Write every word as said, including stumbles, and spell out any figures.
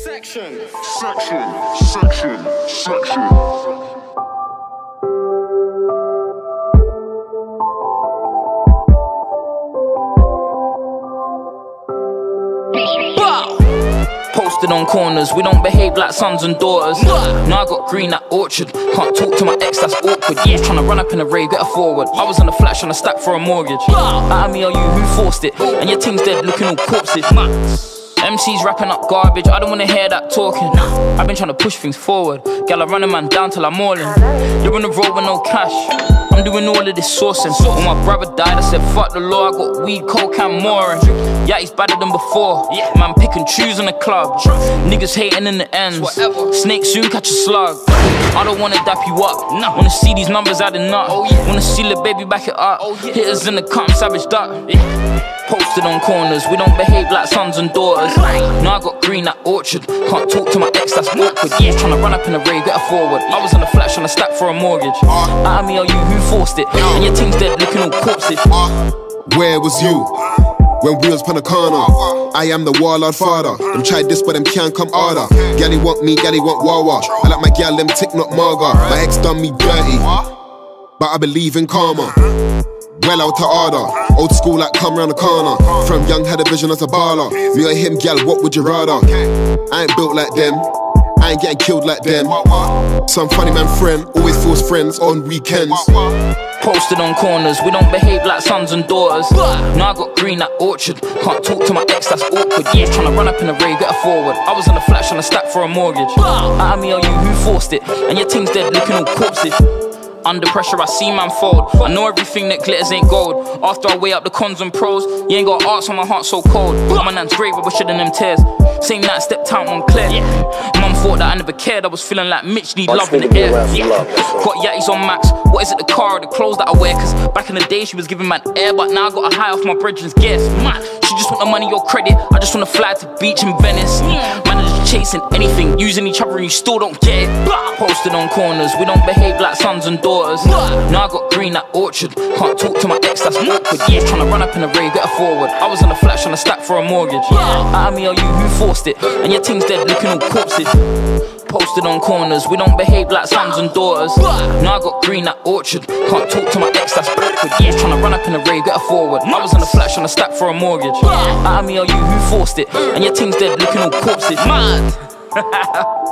Section. Section. Section. Section. Posted on corners, we don't behave like sons and daughters. Now I got green at Orchard, can't talk to my ex, that's awkward. Yeah, tryna run up in a rave, get her forward. I was on the flat trying to stack for a mortgage. Out of me or you, who forced it? And your team's dead looking all corpses. M Cs rapping up garbage, I don't wanna hear that talking. I've been trying to push things forward. Gal, I run a man down till I'm all in. You're on the road with no cash, I'm doing all of this sourcing. When my brother died, I said fuck the law, I got weed, coke and more. Yeah, he's better than before. Man, pick and choose in the club. Niggas hating in the ends. Snake soon catch a slug. I don't wanna dap you up, wanna see these numbers adding up. Wanna see the baby back it up. Hitters in the cut, I'm savage duck. Posted on corners, we don't behave like sons and daughters. Now I got green at Orchard, can't talk to my ex, that's awkward. Yeah, tryna run up in a rave, get her forward. I was on the flat tryna stack for a mortgage. Out of me or you, who forced it? And your team's dead looking all corpses. Where was you when we was Panacana? I am the warlord father. Them tried this but them can't come harder. Gally want me, gally want Wawa. I like my gal, them tick not Marga. My ex done me dirty, but I believe in karma. Well out to order, old school like come round the corner. From young had a vision as a baller. Me or him, gal, what would you rather? I ain't built like them, I ain't getting killed like them. Some funny man friend, always feels friends on weekends. Posted on corners, we don't behave like sons and daughters. Now I got green at Orchard, can't talk to my ex, that's awkward. Yeah, tryna run up in a rave, get her forward. I was on the flat tryna stack for a mortgage. Out of me or you, who forced it? And your team's dead looking all corpses. Under pressure, I see man fold. I know everything that glitters ain't gold. After I weigh up the cons and pros, you ain't got arts on my heart so cold. My nan's grave, I was shedding them tears. Same night, stepped out on clear. Mum thought that I never cared. I was feeling like Mitch need love in the air. Yeah. Got yatties on Max. What is it, the car or the clothes that I wear? Cause back in the day, she was giving man air, but now I got a high off my brethren's gas. Man, she just want the money or credit. I just wanna fly to beach in Venice. Man are just chasing anything, using each other and you still don't get it. Posted on corners, we don't behave like sons and daughters. Now I got green at Orchard, can't talk to my ex, that's awkward. Yeah, tryna run up in a rave, get her forward. I was on the flat tryna stack for a mortgage. Out of me or you, who forced it? And your team's dead looking all corpses. Posted on corners, we don't behave like sons and daughters. Now I got green at Orchard, can't talk to my ex, that's awkward. Yeah, tryna run up in a rave, get her forward. I was on the flat tryna stack for a mortgage. Out of me or you, who forced it? And your team's dead looking all corpses. Mad.